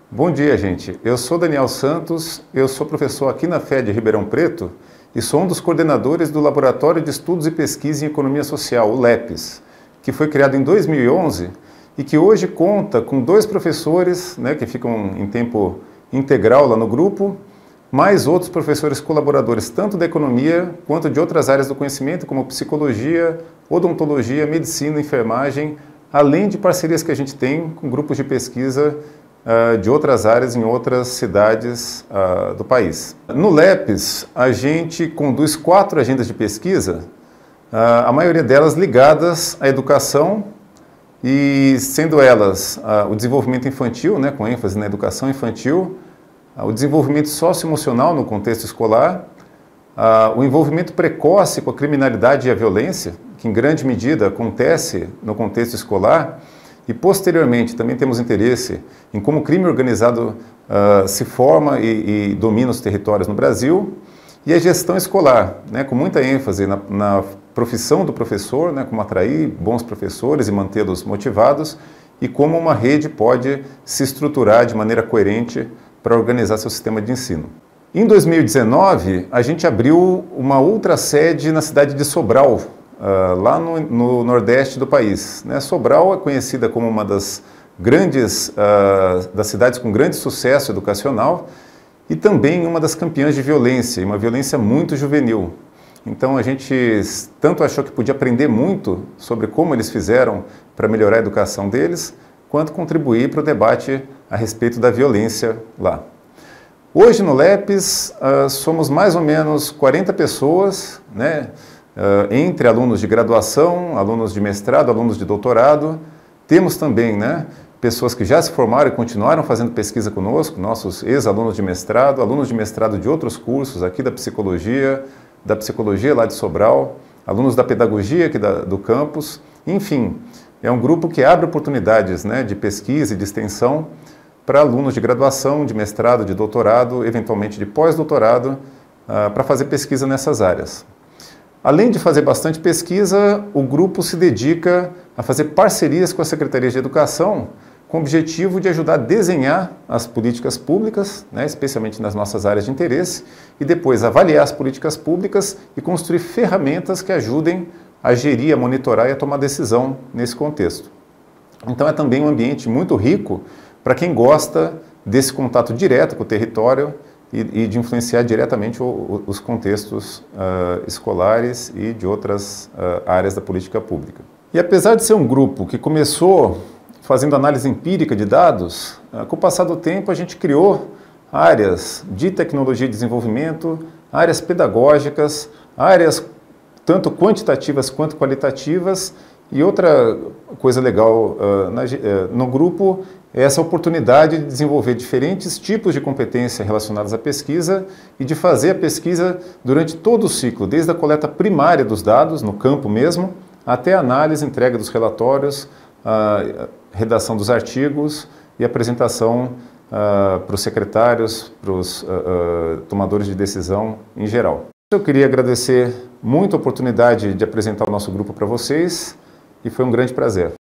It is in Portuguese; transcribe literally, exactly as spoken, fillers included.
Bom dia, gente. Eu sou Daniel Santos, eu sou professor aqui na F E D Ribeirão Preto e sou um dos coordenadores do Laboratório de Estudos e Pesquisa em Economia Social, o LEPES, que foi criado em dois mil e onze e que hoje conta com dois professores, né, que ficam em tempo integral lá no grupo, mais outros professores colaboradores, tanto da economia quanto de outras áreas do conhecimento, como psicologia, odontologia, medicina, enfermagem, além de parcerias que a gente tem com grupos de pesquisa uh, de outras áreas em outras cidades uh, do país. No LEPES, a gente conduz quatro agendas de pesquisa, uh, a maioria delas ligadas à educação, e sendo elas uh, o desenvolvimento infantil, né, com ênfase na educação infantil, uh, o desenvolvimento socioemocional no contexto escolar, uh, o envolvimento precoce com a criminalidade e a violência, que em grande medida acontece no contexto escolar, e posteriormente também temos interesse em como o crime organizado uh, se forma e, e domina os territórios no Brasil, e a gestão escolar, né, com muita ênfase na, na profissão do professor, né, como atrair bons professores e mantê-los motivados, e como uma rede pode se estruturar de maneira coerente para organizar seu sistema de ensino. Em dois mil e dezenove, a gente abriu uma outra sede na cidade de Sobral, uh, lá no, no nordeste do país. Né? Sobral é conhecida como uma das grandes, uh, das cidades com grande sucesso educacional e também uma das campeãs de violência, uma violência muito juvenil. Então a gente tanto achou que podia aprender muito sobre como eles fizeram para melhorar a educação deles, quanto contribuir para o debate a respeito da violência lá. Hoje no LEPES uh, somos mais ou menos quarenta pessoas, né, uh, entre alunos de graduação, alunos de mestrado, alunos de doutorado. Temos também, né, pessoas que já se formaram e continuaram fazendo pesquisa conosco, nossos ex-alunos de mestrado, alunos de mestrado de outros cursos aqui da psicologia, da psicologia lá de Sobral, alunos da pedagogia aqui da, do campus, enfim, é um grupo que abre oportunidades, né, de pesquisa e de extensão para alunos de graduação, de mestrado, de doutorado, eventualmente de pós-doutorado, uh, para fazer pesquisa nessas áreas. Além de fazer bastante pesquisa, o grupo se dedica a fazer parcerias com a Secretaria de Educação, com o objetivo de ajudar a desenhar as políticas públicas, né, especialmente nas nossas áreas de interesse, e depois avaliar as políticas públicas e construir ferramentas que ajudem a gerir, a monitorar e a tomar decisão nesse contexto. Então é também um ambiente muito rico para quem gosta desse contato direto com o território e, e de influenciar diretamente o, o, os contextos uh, escolares e de outras uh, áreas da política pública. E apesar de ser um grupo que começou fazendo análise empírica de dados, com o passar do tempo a gente criou áreas de tecnologia e desenvolvimento, áreas pedagógicas, áreas tanto quantitativas quanto qualitativas, e outra coisa legal uh, na, uh, no grupo é essa oportunidade de desenvolver diferentes tipos de competência relacionadas à pesquisa e de fazer a pesquisa durante todo o ciclo, desde a coleta primária dos dados, no campo mesmo, até a análise, entrega dos relatórios, a redação dos artigos e apresentação uh, para os secretários, para os uh, uh, tomadores de decisão em geral. Eu queria agradecer muito a oportunidade de apresentar o nosso grupo para vocês e foi um grande prazer.